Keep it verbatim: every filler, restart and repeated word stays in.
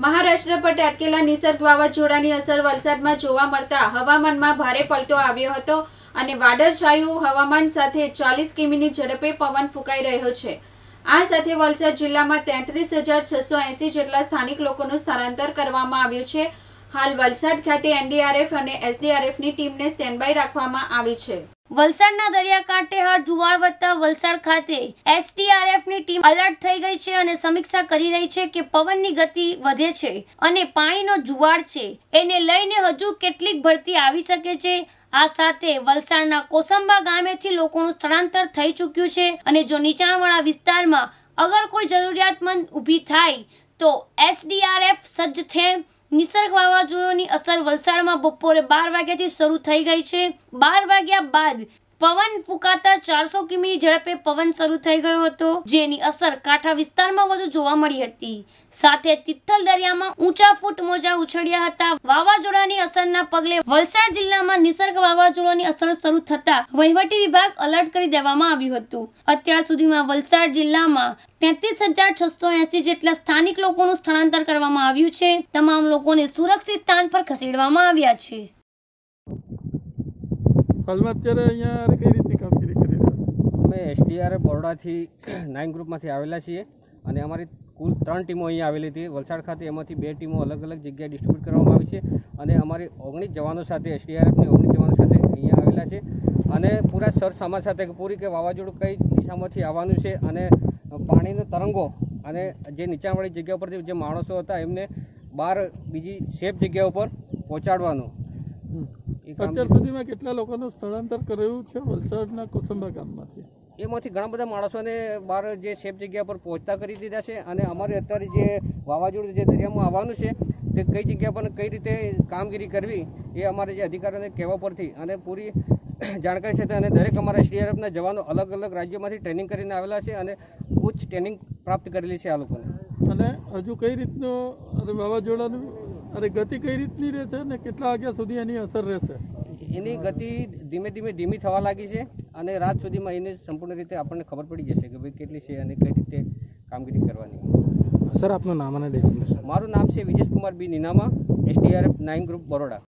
મહારાષ્ટ્ર પર ત્રાટકેલા નિસર્ગ વાવાઝોડાની અસર વલસાડમાં જોવા મળતા હવામાનમાં ભારે પલટો આવ્યો હતો અને વાદળછાયું હવામાન સાથે ચાલીસ કિમીની ઝડપે પવન ફૂંકાઈ રહ્યો છે। આ સાથે વલસાડ જિલ્લામાં તેત્રીસ હજાર છસો એંસી જેટલા સ્થાનિક લોકોનું સ્થળાંતર કરવામાં આવ્યું છે। હાલ વલસાડ ખાતે એનડીઆરએફ અને એસડીઆરએફની ટીમને સ્ટેન્ડ બાય રાખવામાં આવી છે। વલસાડના દરિયાકાંઠે હાલ જુવાળ વધતા વલસાડ ખાતે એસડીઆરએફની ટીમ એલર્ટ થઈ ગઈ છે અને સમીક્ષા કરી રહી છે કે પવનની ગતિ વધે છે અને પાણીનો જુવાળ છે એને લઈને હજુ કેટલીક ભરતી આવી શકે છે। આ સાથે વલસાડના કોસંબા ગામેથી લોકોનું સ્થળાંતર થઈ ચૂક્યું છે અને જો નીચાણવાળા વિસ્તારમાં અગર કોઈ જરૂરિયાતમંદ ઊભી થાય તો એસડીઆરએફ સજ્જ છે। નિસર્ગ વાવાઝોડાની અસર વલસાડમાં બપોરે બાર વાગ્યાથી શરૂ થઈ ગઈ છે। બાર વાગ્યા બાદ પવન ફૂંકાતા ચારસો કિમી ઝડપે પવન શરૂ થઈ ગયો હતો, જેની અસર કાંઠા વિસ્તારમાં વધુ જોવા મળી હતી। સાથે તિથલ દરિયામાં ઊંચા ફૂટ મોજા ઉછળ્યા હતા। વાવાઝોડાની અસરના પગલે વલસાડ જિલ્લામાં નિસર્ગ વાવાઝોડાની અસર શરૂ થતા વહીવટી વિભાગ એલર્ટ કરી દેવામાં આવ્યું હતું। અત્યાર સુધીમાં વલસાડ જિલ્લામાં તેત્રીસ હજાર છસો એંસી જેટલા સ્થાનિક લોકોનું સ્થળાંતર કરવામાં આવ્યું છે। તમામ લોકોને સુરક્ષિત સ્થાન પર ખસેડવામાં આવ્યા છે। હાલમાં અત્યારે અહીંયા કઈ રીતની કામગીરી કરી રહ્યા? અમે એસડીઆરએફ બરોડાથી નાઇન ગ્રુપમાંથી આવેલા છીએ અને અમારી કુલ ત્રણ ટીમો અહીંયા આવેલી હતી વલસાડ ખાતે। એમાંથી બે ટીમો અલગ અલગ જગ્યાએ ડિસ્ટ્રીબ્યુટ કરવામાં આવી છે અને અમારી ઓગણીસ જવાનો સાથે એસડીઆરએફની ઓગણીસ જવાનો સાથે અહીંયા આવેલા છે અને પૂરા સરસામાન સાથે પૂરી કે વાવાઝોડું કઈ દિશામાંથી આવવાનું છે અને પાણીનો તરંગો અને જે નીચાણવાળી જગ્યા ઉપરથી જે માણસો હતા એમને બહાર બીજી સેફ જગ્યા ઉપર પહોંચાડવાનું। અત્યાર સુધીમાં કેટલા લોકોનું સ્થળાંતર કર્યું છે વલસાડના કોસંબા ગામમાંથી? એમાંથી ઘણા બધા માણસોને બહાર જે સેફ જગ્યા પર પહોંચતા કરી દીધા છે અને અમારે અત્યારે જે વાવાઝોડું જે દરિયામાં આવવાનું છે તે કઈ જગ્યા પર કઈ રીતે કામગીરી કરવી એ અમારે જે અધિકારીઓને કહેવા પરથી અને પૂરી જાણકારી છે અને દરેક અમારા એસડીઆરએફના જવાનો અલગ અલગ રાજ્યોમાંથી ટ્રેનિંગ કરીને આવેલા છે અને ઉચ્ચ ટ્રેનિંગ પ્રાપ્ત કરેલી છે આ લોકોને। અને હજુ કઈ રીતનું અરે વાવાઝોડાનું અરે ગતિ કઈ રીતની રહેશે અને કેટલા વાગ્યા સુધી એની અસર રહેશે? એની ગતિ ધીમે ધીમે ધીમી થવા લાગી છે અને રાત સુધીમાં એને સંપૂર્ણ રીતે આપણને ખબર પડી જશે કે ભાઈ કેટલી છે અને કઈ રીતે કામગીરી કરવાની। સર આપનું નામ અને ડેસ્ટિનેશન? મારું નામ છે Vijesh Kumar B Ninama, SDRF nine group Baroda.